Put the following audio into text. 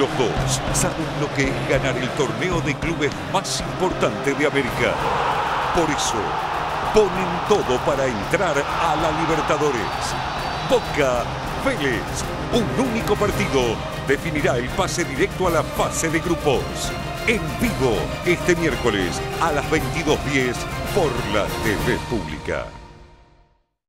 los dos saben lo que es ganar el torneo de clubes más importante de América. Por eso, ponen todo para entrar a la Libertadores. Boca Vélez, un único partido definirá el pase directo a la fase de grupos. En vivo, este miércoles a las 22:10 por la TV Pública.